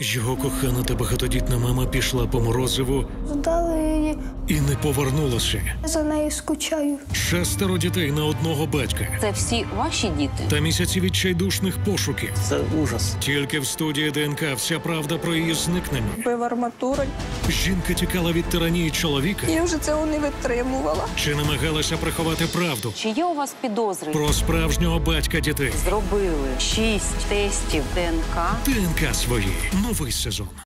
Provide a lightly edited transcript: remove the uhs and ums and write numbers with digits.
Його кохана та багатодітна мама пішла по морозиву Здали її, і не повернулася. за нею скучаю. 6 дітей на одного батька. Це всі ваші діти? Та місяці відчайдушних пошуків. Це ужас. Тільки в студії ДНК вся правда про її зникнення. Бив арматурою. Жінка тікала від тиранії чоловіка. Я вже цього не витримувала. Чи намагалася приховати правду Чи є у вас підозри? про справжнього батька дітей? Зробили 6 тестів ДНК. ДНК свої. Новий сезон.